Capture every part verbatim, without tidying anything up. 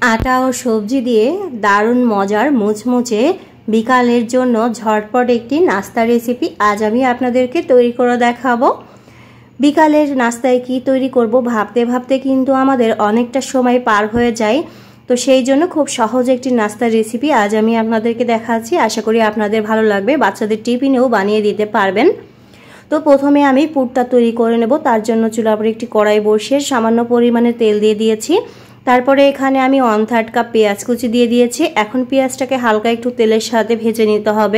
আটা ও সবজি দিয়ে দারুণ মজার মুচমুচে বিকালের জন্য ঝটপট একটি নাস্তা রেসিপি আজ আমি আপনাদেরকে তৈরি করে দেখাবো। বিকালের নাস্তায় কি তৈরি করব ভাবতে ভাবতে কিন্তু আমাদের অনেকটা সময় পার হয়ে যায়, তো সেই জন্য খুব সহজ একটি নাস্তার রেসিপি আজ আমি আপনাদেরকে দেখাচ্ছি। আশা করি আপনাদের ভালো লাগবে, বাচ্চাদের টিফিনেও বানিয়ে দিতে পারবেন। তো প্রথমে আমি পুরটা তৈরি করে নেব। তার জন্য চুলার উপরে একটি কড়াই বসিয়ে সামান্য পরিমাণে তেল দিয়ে দিয়েছি। তারপরে এখানে আমি ওয়ান থার্ড কাপ পেঁয়াজ কুচি দিয়ে দিয়েছি। এখন পেঁয়াজটাকে হালকা একটু তেলের সাথে ভেজে নিতে হবে।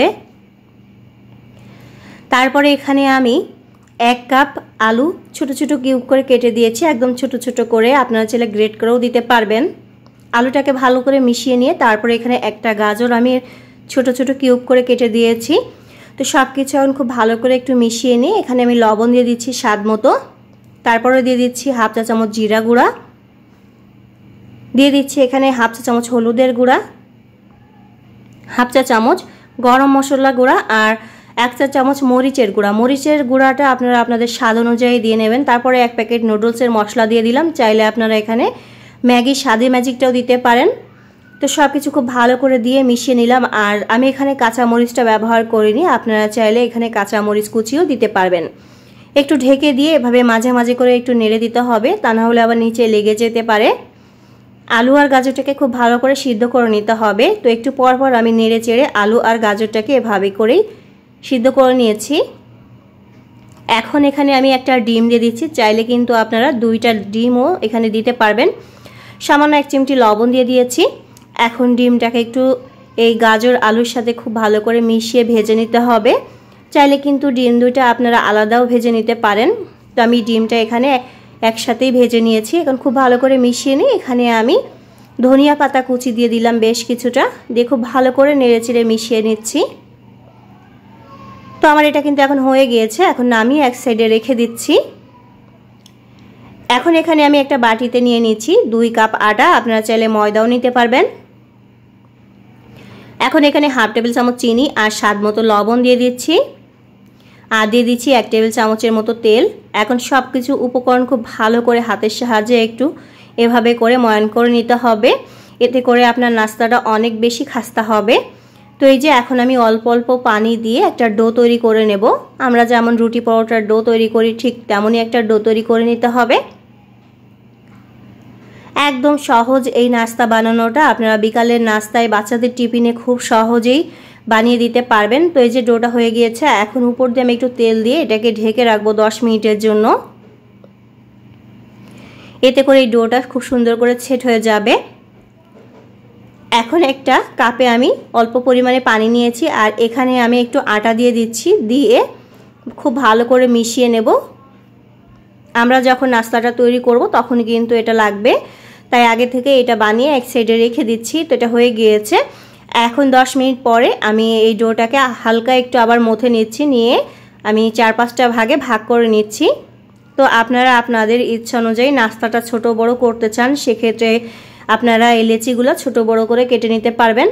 তারপরে এখানে আমি এক কাপ আলু ছোট ছোট কিউব করে কেটে দিয়েছি, একদম ছোট ছোট করে, আপনারা চাইলে গ্রেট করেও দিতে পারবেন। আলুটাকে ভালো করে মিশিয়ে নিয়ে তারপরে এখানে একটা গাজর আমি ছোট ছোট কিউব করে কেটে দিয়েছি। তো সব কিছু এখন খুব ভালো করে একটু মিশিয়ে নিয়ে এখানে আমি লবণ দিয়ে দিচ্ছি স্বাদ মতো। তারপরে দিয়ে দিচ্ছি হাফ চা চামচ জিরা গুঁড়া, দিয়ে দিচ্ছি এখানে হাফ চা চামচ হলুদের গুঁড়া, হাফ চা চামচ গরম মশলা গুঁড়া আর এক চা চামচ মরিচের গুঁড়া। মরিচের গুঁড়াটা আপনারা আপনাদের স্বাদ অনুযায়ী দিয়ে নেবেন। তারপরে এক প্যাকেট নুডলসের মশলা দিয়ে দিলাম, চাইলে আপনারা এখানে ম্যাগি স্বাদে ম্যাজিকটাও দিতে পারেন। তো সব কিছু খুব ভালো করে দিয়ে মিশিয়ে নিলাম। আর আমি এখানে কাঁচা মরিচটা ব্যবহার করিনি, আপনারা চাইলে এখানে কাঁচা মরিচ কুচিও দিতে পারবেন। একটু ঢেকে দিয়ে এভাবে মাঝে মাঝে করে একটু নেড়ে দিতে হবে, তা না হলে আবার নিচে লেগে যেতে পারে। আলু আর গাজরটাকে খুব ভালো করে সিদ্ধ করে নিতে হবে। তো একটু পর পর আমি নেড়ে চেড়ে আলু আর গাজরটাকে এভাবে করেই সিদ্ধ করে নিয়েছি। এখন এখানে আমি একটা ডিম দিয়ে দিচ্ছি, চাইলে কিন্তু আপনারা দুইটা ডিমও এখানে দিতে পারবেন। সামান্য এক চিমটি লবণ দিয়ে দিয়েছি। এখন ডিমটাকে একটু এই গাজর আলুর সাথে খুব ভালো করে মিশিয়ে ভেজে নিতে হবে। চাইলে কিন্তু ডিম দুইটা আপনারা আলাদাও ভেজে নিতে পারেন। তো আমি ডিমটা এখানে একসাথেই ভেজে নিয়েছি। এখন খুব ভালো করে মিশিয়ে নিয়ে এখানে আমি ধনিয়া পাতা কুচি দিয়ে দিলাম বেশ কিছুটা, দিয়ে খুব ভালো করে নেড়েচেড়ে মিশিয়ে নিচ্ছি। তো আমার এটা কিন্তু এখন হয়ে গিয়েছে। এখন নামিয়ে এক সাইডে রেখে দিচ্ছি। এখন এখানে আমি একটা বাটিতে নিয়ে নিচ্ছি দুই কাপ আটা, আপনারা চাইলে ময়দাও নিতে পারবেন। এখন এখানে হাফ টেবিল চামচ চিনি আর স্বাদ মতো লবণ দিয়ে দিচ্ছি, আর দিয়ে দিচ্ছি এক টেবিল চামচের মতো তেল। এখন সব কিছু উপকরণ খুব ভালো করে হাতের সাহায্যে একটু এভাবে করে ময়ান করে নিতে হবে, এতে করে আপনার নাস্তাটা অনেক বেশি খাস্তা হবে। তো এই যে এখন আমি অল্প অল্প পানি দিয়ে একটা ডো তৈরি করে নেব। আমরা যেমন রুটি পরোটার ডো তৈরি করি ঠিক তেমনই একটা ডো তৈরি করে নিতে হবে। একদম সহজ এই নাস্তা বানানোটা, আপনারা বিকালের নাস্তায় বাচ্চাদের টিফিনে খুব সহজেই বানিয়ে দিতে পারবেন। তো এই যে ডোটা হয়ে গিয়েছে, এখন উপর দিয়ে আমি একটু তেল দিয়ে এটাকে ঢেকে রাখবো দশ মিনিটের জন্য। এতে করে এই ডোটা খুব সুন্দর করে সেট হয়ে যাবে। এখন একটা কাপে আমি অল্প পরিমাণে পানি নিয়েছি আর এখানে আমি একটু আটা দিয়ে দিচ্ছি, দিয়ে খুব ভালো করে মিশিয়ে নেব। আমরা যখন নাস্তাটা তৈরি করব তখন কিন্তু এটা লাগবে, তাই আগে থেকে এটা বানিয়ে এক সাইডে রেখে দিচ্ছি। তো এটা হয়ে গিয়েছে। এখন দশ মিনিট পরে আমি এই ডোটাকে হালকা একটু আবার মথে নিচ্ছি, নিয়ে আমি চার পাঁচটা ভাগে ভাগ করে নিচ্ছি। তো আপনারা আপনাদের ইচ্ছা অনুযায়ী নাস্তাটা ছোট বড় করতে চান, সেক্ষেত্রে আপনারা এই লেচিগুলো ছোট বড় করে কেটে নিতে পারবেন।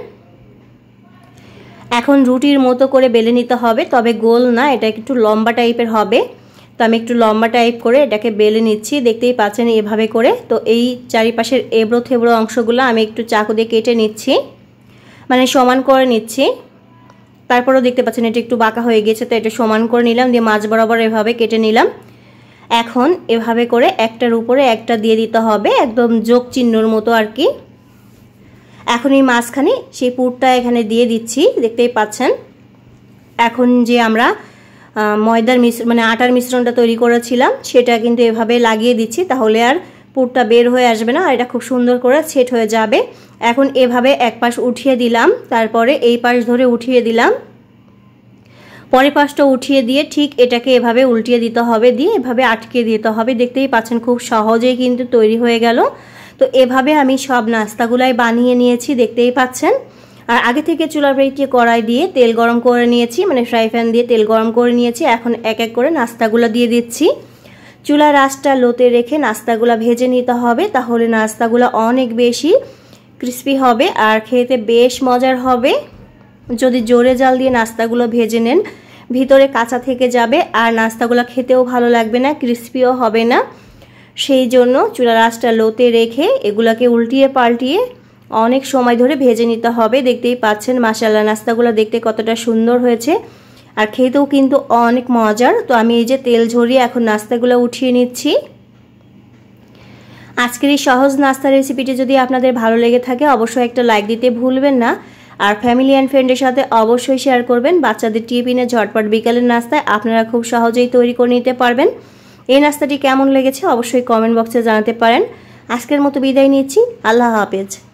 এখন রুটির মতো করে বেলে নিতে হবে, তবে গোল না, এটা একটু লম্বা টাইপের হবে। তো আমি একটু লম্বা টাইপ করে এটাকে বেলে নিচ্ছি, দেখতেই পাচ্ছেন এভাবে করে। তো এই চারিপাশের এবড়ো থেবড়ো অংশগুলো আমি একটু চাকু দিয়ে কেটে নিচ্ছি, মানে সমান করে নিচ্ছি। তারপরেও দেখতে পাচ্ছেন এটা একটু বাঁকা হয়ে গেছে, তো এটা সমান করে নিলাম, দিয়ে মাঝ বরাবর এভাবে কেটে নিলাম। এখন এভাবে করে একটার উপরে একটা দিয়ে দিতে হবে, একদম যোগ চিহ্নর মতো আর কি। এখন এই মাঝখানে সেই পুরটা এখানে দিয়ে দিচ্ছি, দেখতেই পাচ্ছেন। এখন যে আমরা ময়দার মিশ্রণ মানে আটার মিশ্রণটা তৈরি করেছিলাম সেটা কিন্তু এভাবে লাগিয়ে দিচ্ছি, তাহলে আর পুরটা বের হয়ে আসবে না, আর এটা খুব সুন্দর করে সেট হয়ে যাবে। এখন এভাবে এক পাশ উঠিয়ে দিলাম, তারপরে এই পাশ ধরে উঠিয়ে দিলাম, পরের পাশটা উঠিয়ে দিয়ে ঠিক এটাকে এভাবে উল্টিয়ে দিতে হবে, দিয়ে এভাবে আটকে দিতে হবে। দেখতেই পাচ্ছেন খুব সহজেই কিন্তু তৈরি হয়ে গেল। তো এভাবে আমি সব নাস্তাগুলাই বানিয়ে নিয়েছি, দেখতেই পাচ্ছেন। আর আগে থেকে চুলার উপরে কড়াই দিয়ে তেল গরম করে নিয়েছি, মানে ফ্রাই প্যান দিয়ে তেল গরম করে নিয়েছি। এখন এক এক করে নাস্তাগুলো দিয়ে দিচ্ছি। চুলার আঁচটা লোতে রেখে নাস্তাগুলো ভেজে নিতে হবে, তাহলে নাস্তাগুলো অনেক বেশি ক্রিস্পি হবে আর খেতে বেশ মজার হবে। যদি জোরে জাল দিয়ে নাস্তাগুলো ভেজে নেন, ভিতরে কাঁচা থেকে যাবে আর নাস্তাগুলো খেতেও ভালো লাগবে না, ক্রিস্পিও হবে না। সেই জন্য চুলার আঁচটা লোতে রেখে এগুলাকে উল্টিয়ে পাল্টিয়ে অনেক সময় ধরে ভেজে নিতে হবে। দেখতেই পাচ্ছেন মাশাআল্লাহ নাস্তাগুলো দেখতে কতটা সুন্দর হয়েছে আর খেতেও কিন্তু অনেক মজার। তো আমি এই যে তেল ঝরিয়ে এখন নাস্তাগুলো উঠিয়ে নিচ্ছি। আজকের এই সহজ নাস্তা রেসিপিটি যদি আপনাদের ভালো লেগে থাকে অবশ্যই একটা লাইক দিতে ভুলবেন না আর ফ্যামিলি অ্যান্ড ফ্রেন্ডের সাথে অবশ্যই শেয়ার করবেন। বাচ্চাদের টিফিনে ঝটপট বিকালের নাস্তায় আপনারা খুব সহজেই তৈরি করে নিতে পারবেন। এই নাস্তাটি কেমন লেগেছে অবশ্যই কমেন্ট বক্সে জানাতে পারেন। আজকের মতো বিদায় নিচ্ছি, আল্লাহ হাফেজ।